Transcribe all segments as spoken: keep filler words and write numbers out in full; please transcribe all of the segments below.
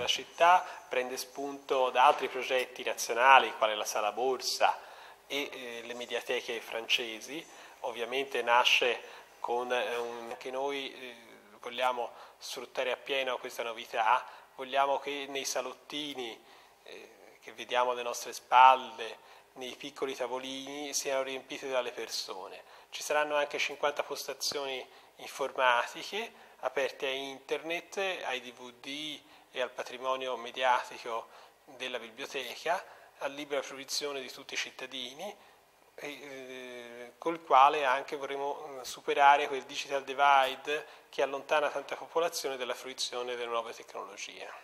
città prende spunto da altri progetti nazionali, quale la Sala Borsa e eh, le mediateche francesi. Ovviamente nasce con eh, un, anche noi eh, vogliamo sfruttare appieno questa novità, vogliamo che nei salottini eh, che vediamo alle nostre spalle, nei piccoli tavolini, siano riempiti dalle persone. Ci saranno anche cinquanta postazioni informatiche aperte a internet, ai D V D e al patrimonio mediatico della biblioteca, a libera fruizione di tutti i cittadini, e, eh, col quale anche vorremmo superare quel digital divide che allontana tanta popolazione dalla fruizione delle nuove tecnologie.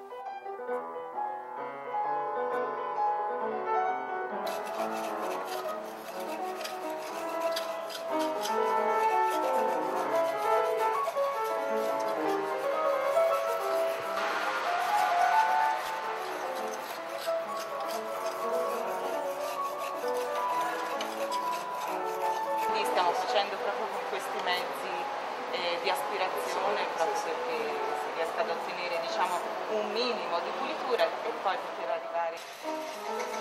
Stiamo facendo proprio con questi mezzi eh, di aspirazione, proprio perché si riesca ad ottenere, diciamo, un minimo di pulitura e poi poter arrivare.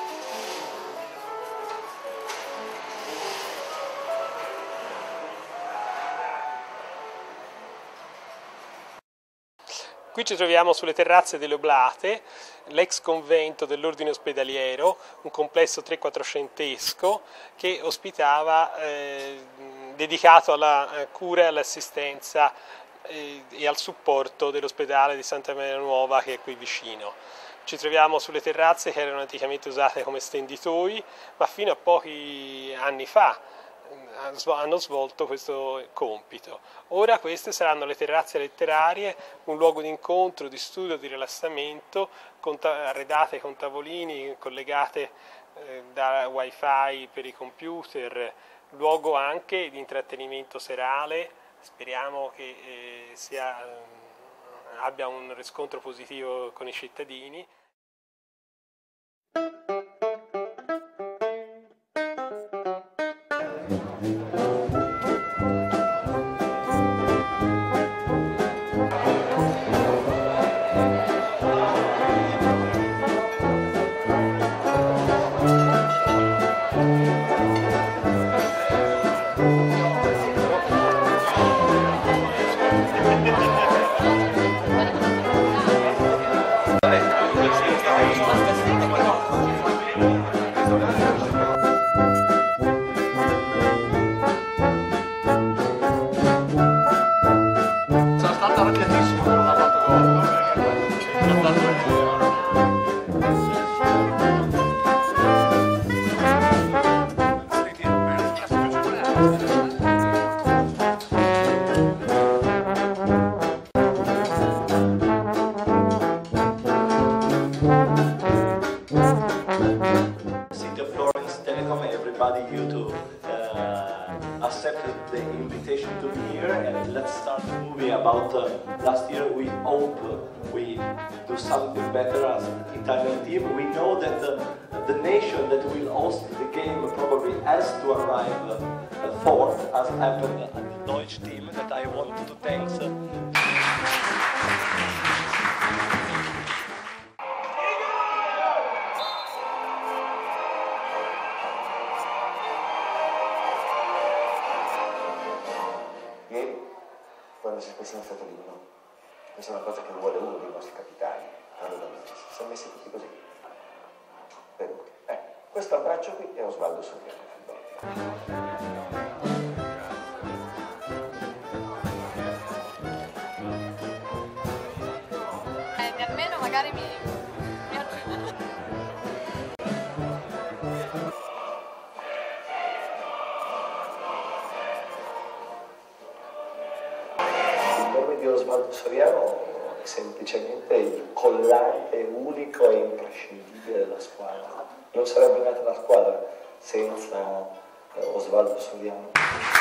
Qui ci troviamo sulle terrazze delle Oblate, l'ex convento dell'ordine ospedaliero, un complesso tre-quattrocentesco che ospitava, eh, dedicato alla cura e all'assistenza eh, e al supporto dell'ospedale di Santa Maria Nuova, che è qui vicino. Ci troviamo sulle terrazze che erano anticamente usate come stenditoi, ma fino a pochi anni fa hanno svolto questo compito. Ora queste saranno le terrazze letterarie, un luogo di incontro, di studio, di rilassamento, arredate con tavolini collegate eh, da wifi per i computer, luogo anche di intrattenimento serale. Speriamo che eh, sia, eh, abbia un riscontro positivo con i cittadini. You to uh, accept the invitation to be here, and let's start the movie about uh, last year. We hope we do something better as an Italian team. We know that uh, the nation that will host the game probably has to arrive uh, fourth, as happened at the Deutsch team, that I want to thank. Uh, Quando si è stato l'inno, questa è una cosa che vuole uno dei nostri capitani, Carlo D'Amicis. Si sono messi tutti così. Venuti. Eh, questo abbraccio qui è Osvaldo Soriano. Eh, nemmeno magari mi... Di Osvaldo Soriano è semplicemente il collante unico e imprescindibile della squadra. Non sarebbe nata la squadra senza eh, Osvaldo Soriano.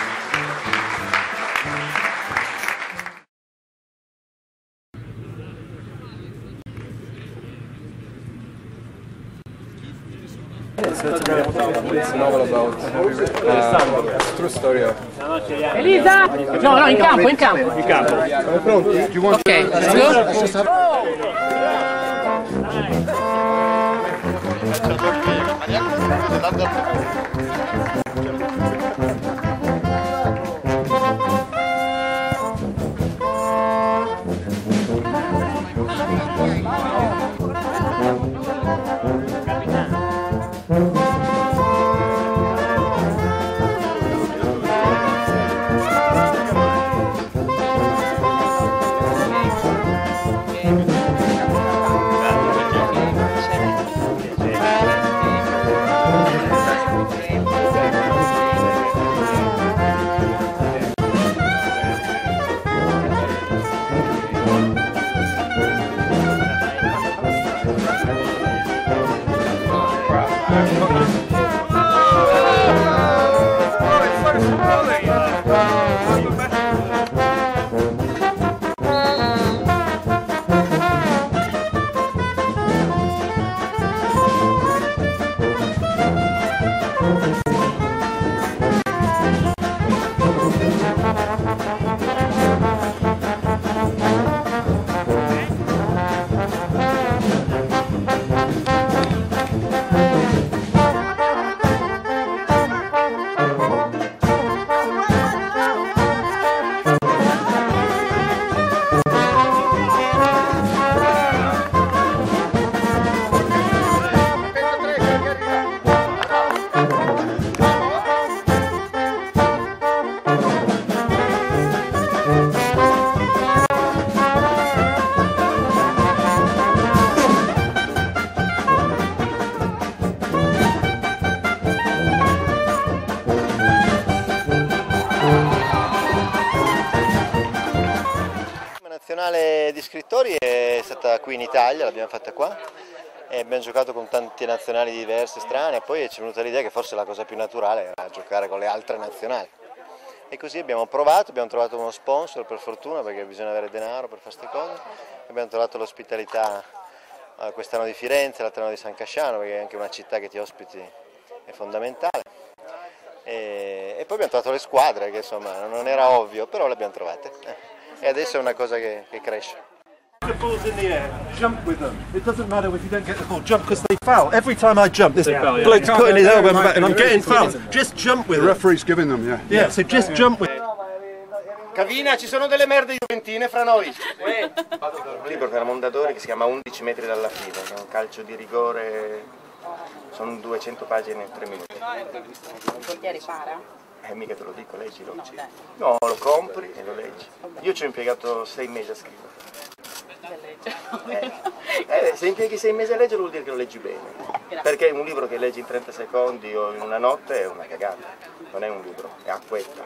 It's a novel about uh, a true story of... Elisa! No, no, in campo, in campo. In campo. Siamo pronti? Ok, let's go. Di scrittori è stata qui in Italia, l'abbiamo fatta qua e abbiamo giocato con tante nazionali diverse, strane, e poi ci è venuta l'idea che forse la cosa più naturale era giocare con le altre nazionali. E così abbiamo provato, abbiamo trovato uno sponsor per fortuna, perché bisogna avere denaro per fare queste cose, abbiamo trovato l'ospitalità quest'anno di Firenze, l'altro anno di San Casciano, perché è anche una città che ti ospiti è fondamentale. E, e poi abbiamo trovato le squadre, che insomma non era ovvio, però le abbiamo trovate. E adesso è una cosa che, che cresce. The ball's in the air, jump with them. It doesn't matter if you don't get the ball, jump because they foul. Every time I jump, this bloke's putting his elbow back and I'm getting fouled. Just jump with them. The referee's giving them, yeah. Yeah, so just jump with them. Cavina, ci sono delle merde juventine fra noi. Un libro per Mondadori che si chiama undici metri dalla fila, che è un calcio di rigore, sono duecento pagine in tre minuti. Il portiere para? Eh, mica te lo dico, leggilo. No, lo compri e lo leggi. Io ci ho impiegato sei mesi a scrivere. Eh, eh, se impieghi sei mesi a leggere vuol dire che lo leggi bene. Perché un libro che leggi in trenta secondi o in una notte è una cagata. Non è un libro, è acquetta.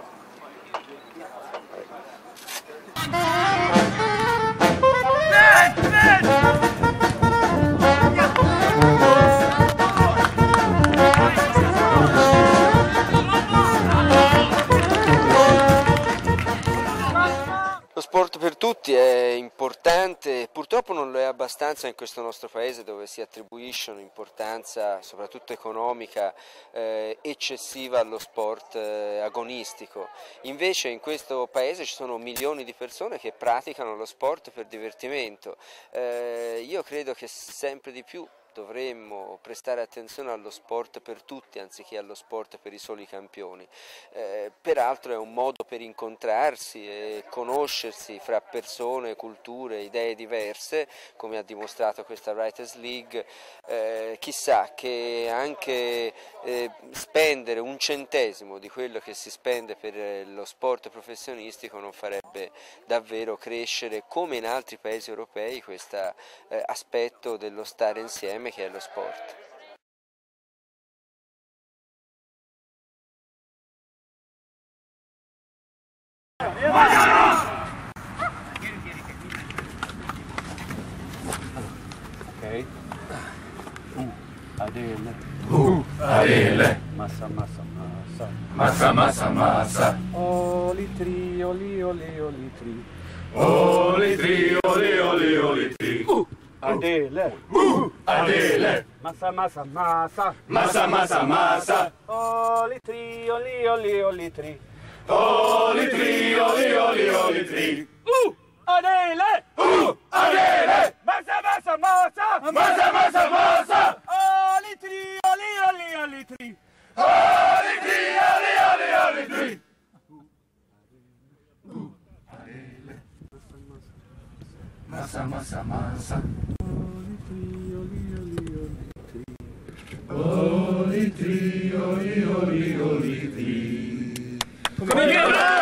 Lo sport per tutti è importante, purtroppo non lo è abbastanza in questo nostro paese, dove si attribuisce un'importanza soprattutto economica eh, eccessiva allo sport eh, agonistico. Invece in questo paese ci sono milioni di persone che praticano lo sport per divertimento. Eh, io credo che sempre di più dovremmo prestare attenzione allo sport per tutti anziché allo sport per i soli campioni. Eh, peraltro è un modo per incontrarsi e conoscersi fra persone, culture, idee diverse, come ha dimostrato questa Writers League. Eh, chissà che anche eh, spendere un centesimo di quello che si spende per eh, lo sport professionistico non farebbe davvero crescere, come in altri paesi europei, questo eh, aspetto dello stare insieme che è lo sport. Ok. Uh, Adele. Uh, Adele. Massa, massa, massa. Massa, massa, massa. Olitri, oli, oli, olitri. Olitri, oli, oli, olitri. Uh, Adele. Uh, Adele. Massa, massa, massa. Massa, massa, massa. Olitri, oli, oli, olitri. Olitri, oli, oli, olitri. Uh, Adele! Uh, Adele! Massa, massa, massa! Massa, massa, massa! Ali tri, ali, ali, ali tri! Ali tri, ali, ali, ali tri! Uh, Adele! Massa, massa, massa! Oli tri, oli, oli, oli tri! Come viene?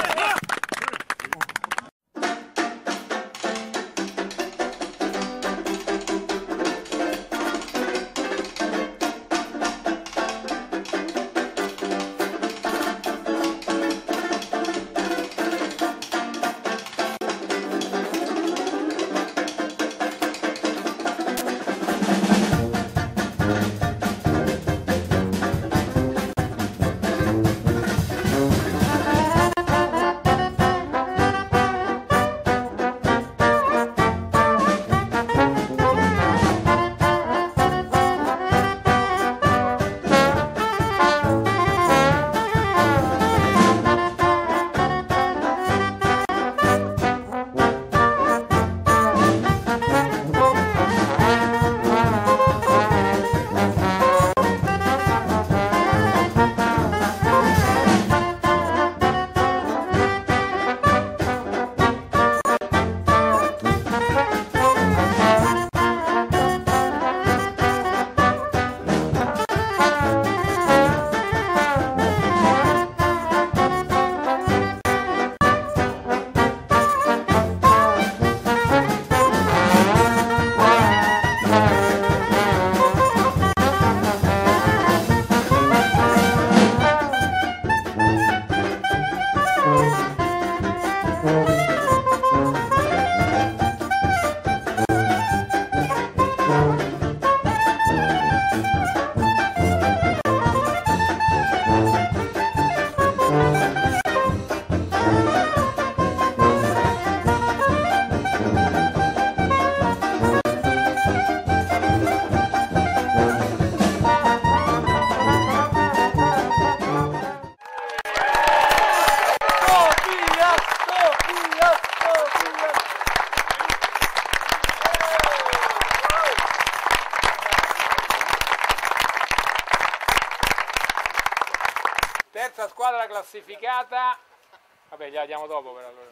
Terza squadra classificata, vabbè gliela diamo dopo per allora.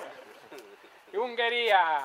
Ungheria!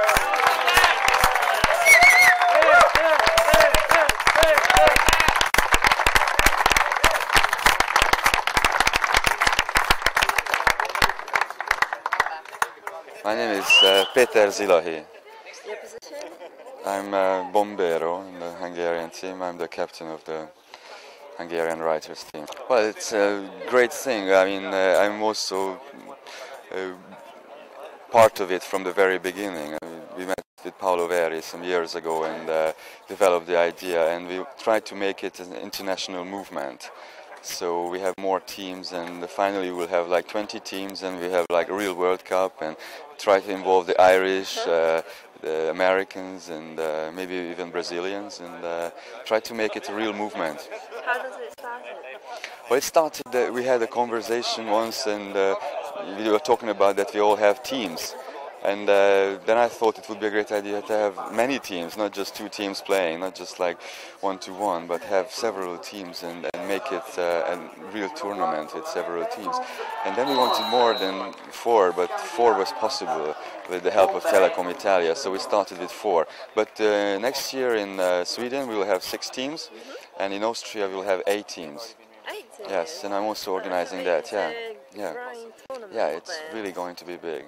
My name is uh, Peter Zilahi. Your position? I'm a bombero in the Hungarian team. I'm the captain of the Hungarian writers team. Well, it's a great thing. I mean, uh, I'm also uh, part of it from the very beginning. I mean, we met with Paolo Veri some years ago and uh, developed the idea, and we tried to make it an international movement. So we have more teams, and finally we'll have like twenty teams, and we have like a real World Cup, and try to involve the Irish, uh, the Americans, and uh, maybe even Brazilians, and uh, try to make it a real movement. How does it start? Well, it started that we had a conversation once, and uh, we were talking about that we all have teams. And uh, then I thought it would be a great idea to have many teams, not just two teams playing, not just like one to one, but have several teams and, and make it uh, a real tournament with several teams. And then we wanted more than four, but four was possible with the help of Telecom Italia, so we started with four. But uh, next year in uh, Sweden we will have six teams, and in Austria we will have eight teams. Eight teams? Yes, and I'm also organizing that, yeah. Yeah, yeah, it's really going to be big.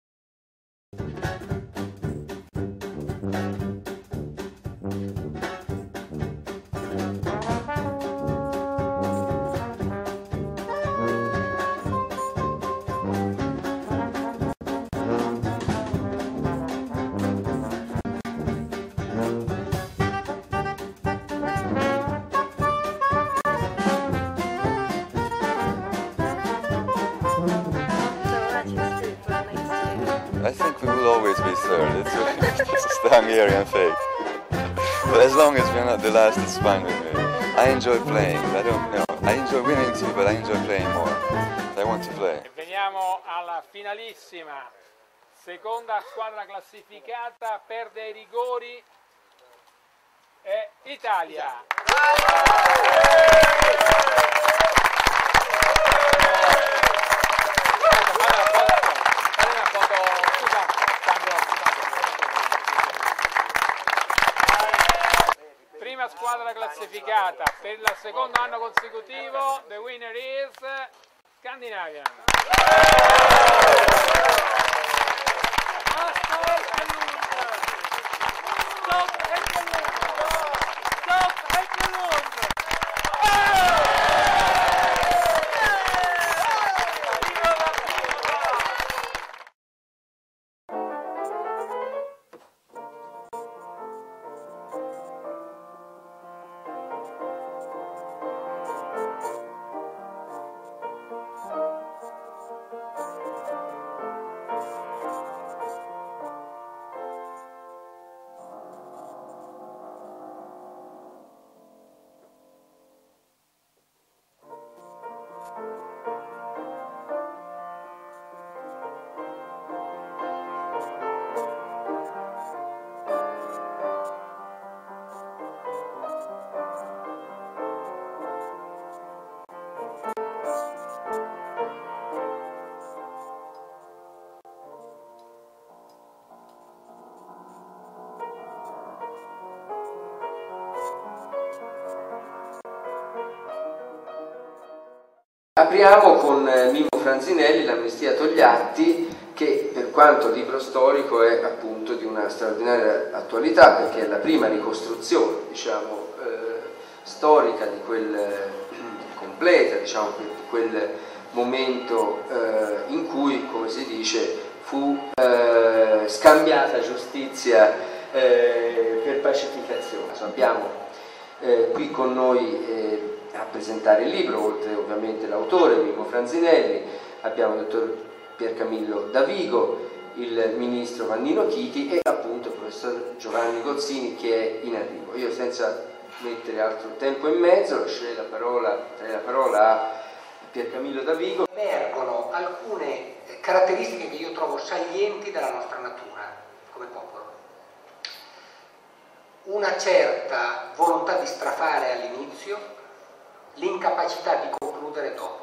I think we will always be third. It's a, this is the Hungarian fate. But as long as we're not the last, it's fine with me. I enjoy playing. I don't know. I enjoy winning too, but I enjoy playing more. I want to play. E veniamo alla finalissima. seconda squadra classificata, perde ai rigori, è Italia. Prima squadra classificata per il secondo anno consecutivo, the winner is Scandinavian. Apriamo con Mimmo Franzinelli, L'amnistia Togliatti, che per quanto libro storico è appunto di una straordinaria attualità, perché è la prima ricostruzione, diciamo, eh, storica di quel, eh, completa, diciamo, di quel momento eh, in cui, come si dice, fu eh, scambiata giustizia eh, per pacificazione. Abbiamo eh, qui con noi eh, a presentare il libro, oltre ovviamente l'autore Mimmo Franzinelli, abbiamo il dottor Piercamillo Davigo, il ministro Vannino Chiti e appunto il professor Giovanni Gozzini, che è in arrivo. Io, senza mettere altro tempo in mezzo, lascerei la parola, la parola a Piercamillo Davigo. Emergono alcune caratteristiche che io trovo salienti della nostra natura come popolo. Una certa volontà di strafare all'inizio, l'incapacità di concludere dopo.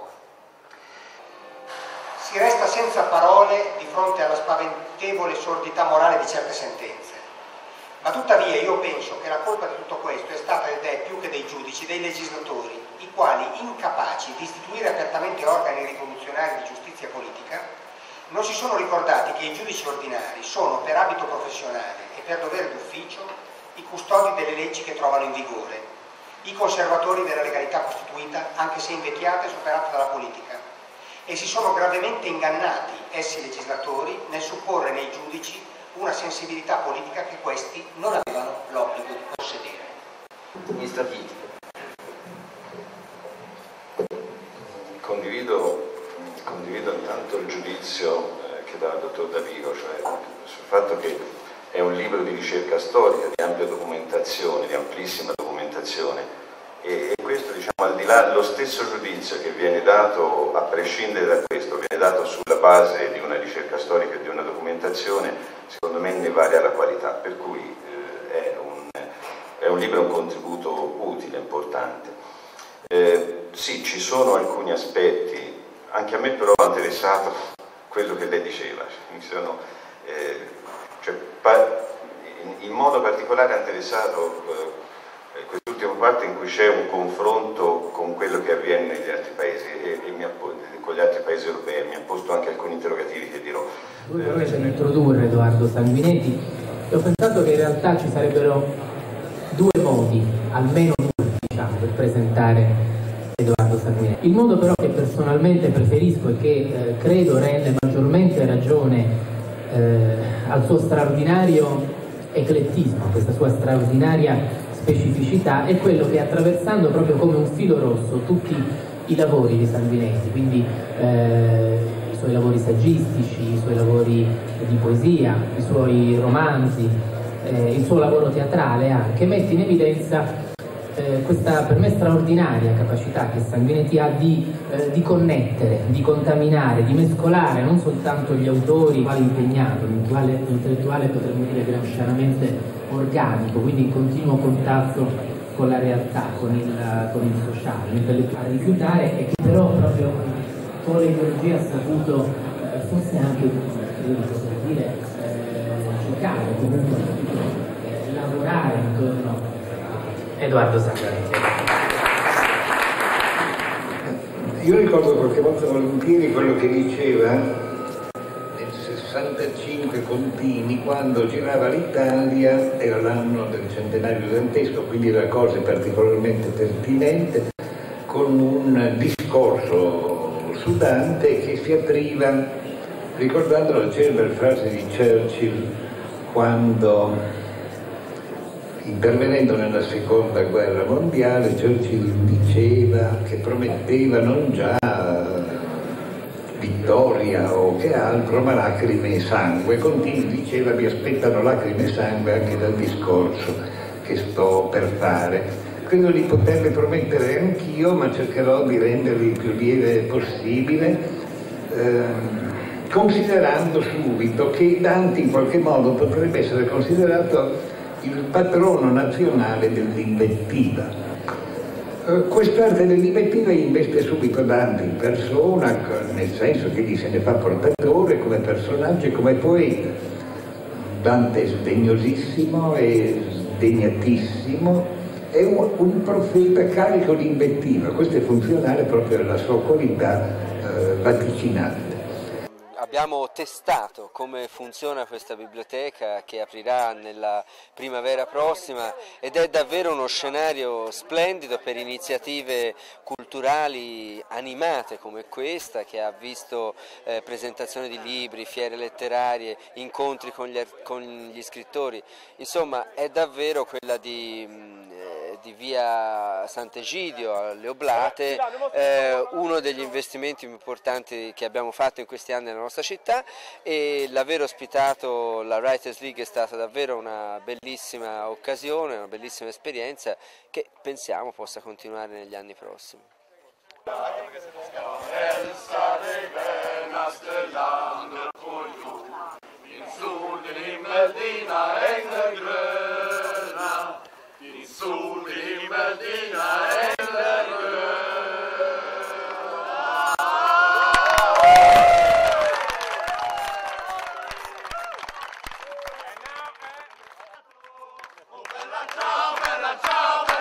Si resta senza parole di fronte alla spaventevole sordità morale di certe sentenze. Ma tuttavia io penso che la colpa di tutto questo è stata ed è più che dei giudici, dei legislatori, i quali, incapaci di istituire apertamente organi rivoluzionari di giustizia politica, non si sono ricordati che i giudici ordinari sono, per abito professionale e per dovere d'ufficio, i custodi delle leggi che trovano in vigore, i conservatori della legalità costituita, anche se invecchiata e superata dalla politica, e si sono gravemente ingannati, essi legislatori, nel supporre nei giudici una sensibilità politica che questi non avevano l'obbligo di possedere. Ministro Chiti. Condivido, condivido intanto il giudizio eh, che dà il dottor Davigo, cioè sul fatto che è un libro di ricerca storica, di ampia documentazione, di amplissima documentazione, e, e questo, diciamo, al di là, lo stesso giudizio che viene dato, a prescindere da questo, viene dato sulla base di una ricerca storica e di una documentazione, secondo me ne varia la qualità, per cui eh, è, un, è un libro, un contributo utile, importante. Eh, sì, ci sono alcuni aspetti, anche a me però ha interessato quello che lei diceva, mi sono, eh, cioè, in, in modo particolare ha interessato eh, quest'ultima parte in cui c'è un confronto con quello che avviene negli altri paesi e, e mi ha, con gli altri paesi europei, mi ha posto anche alcuni interrogativi che dirò. Voi volete introdurre Edoardo Sanguinetti e ho pensato che in realtà ci sarebbero due modi, almeno due, diciamo, per presentare Edoardo Sanguinetti. Il modo però che personalmente preferisco e che eh, credo rende maggiormente ragione eh, al suo straordinario eclettismo, a questa sua straordinaria specificità, è quello che, attraversando proprio come un filo rosso tutti i lavori di Sanguinetti, quindi eh, i suoi lavori saggistici, i suoi lavori di poesia, i suoi romanzi, eh, il suo lavoro teatrale anche, mette in evidenza eh, questa per me straordinaria capacità che Sanguinetti ha di, eh, di connettere, di contaminare, di mescolare non soltanto gli autori, quale impegnato, l'intellettuale potremmo dire gramscianamente organico, quindi in continuo contatto con la realtà, con il, con il sociale, l'intellettuale rifiutare, e che però proprio con l'energia ha saputo eh, forse anche, io posso dire, eh, giocare, comunque eh, lavorare intorno a Edoardo Sanguinetti. Io ricordo qualche volta volentieri quello che diceva nel sessantacinque con Pini, quando girava l'Italia, era l'anno del centenario dantesco, quindi era cosa particolarmente pertinente, con un discorso su Dante che si apriva ricordando la celebre frase di Churchill quando, intervenendo nella seconda guerra mondiale, Churchill diceva che prometteva non già vittoria o che altro, ma lacrime e sangue. Continui diceva: mi aspettano lacrime e sangue anche dal discorso che sto per fare. Credo di poterle promettere anch'io, ma cercherò di renderli il più lieve possibile, eh, considerando subito che Dante in qualche modo potrebbe essere considerato il patrono nazionale dell'invettiva. Eh, quest'arte dell'invettiva investe subito Dante in persona, nel senso che gli se ne fa portatore come personaggio e come poeta. Dante è sdegnosissimo e sdegnatissimo, è un, un profeta carico di invettiva. Questo è funzionale proprio alla sua qualità eh, vaticinante. Abbiamo testato come funziona questa biblioteca che aprirà nella primavera prossima ed è davvero uno scenario splendido per iniziative culturali animate come questa, che ha visto eh, presentazioni di libri, fiere letterarie, incontri con gli, con gli scrittori. Insomma, è davvero quella di, eh, di via Sant'Egidio alle Oblate, eh, uno degli investimenti più importanti che abbiamo fatto in questi anni nella nostra città, e l'aver ospitato la Writers League è stata davvero una bellissima occasione, una bellissima esperienza che pensiamo possa continuare negli anni prossimi. Ciao, bella ciao!